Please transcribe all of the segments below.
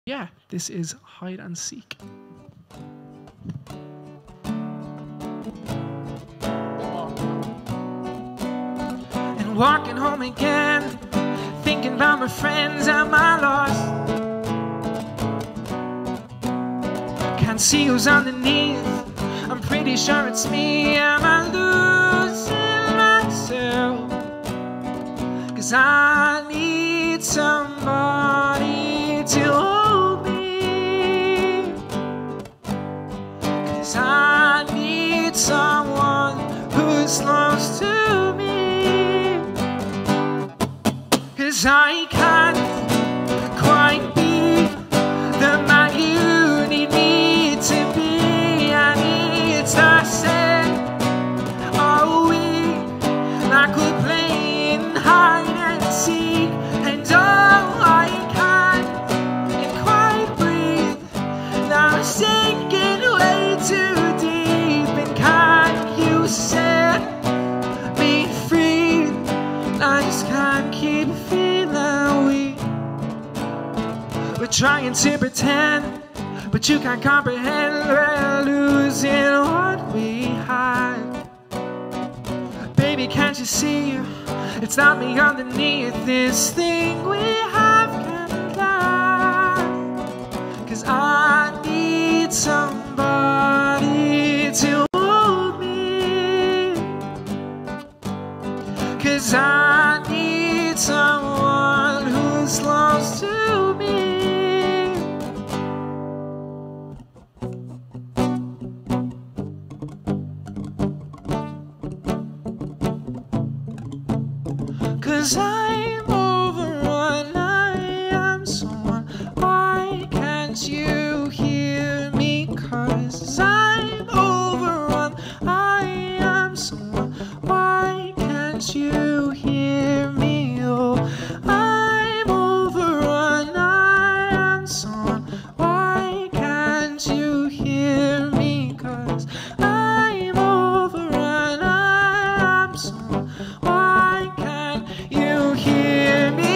Yeah, this is hide and seek. And walking home again, thinking about my friends and my loss. Can't see who's underneath, I'm pretty sure it's me. Am I losing myself? 'Cause I need somebody to hold me. 'Cause I need someone who's close to me. 'Cause I can't quite be the man you need me to be. I need to say, are we like we're playing hide and seek? And oh, I can't quite breathe. Now I'm sinking way too deep. And can't you set me free? I just can't keep feeling weak. We're trying to pretend, but you can't comprehend. We're losing what we had. Baby, can't you see? It's not me underneath. This thing we have can't last. 'Cause I need somebody to hold me. 'Cause I need someone who's close to me. 'Cause I'm overrun, I am someone. Why can't you hear me? 'Cause I'm overrun, I am someone. Why can't you hear me? Oh, I'm overrun, I am someone. Why can't you hear me? 'Cause I'm overrun, I am someone. Why can't you hear me?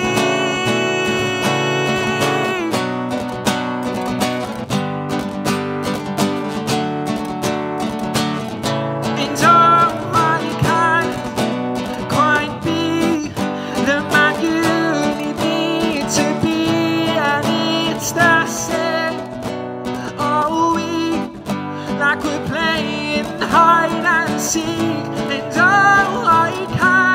And oh, I can't quite be the man you need me to be. I need to say, are we like we're playing hide and seek? And oh, I can't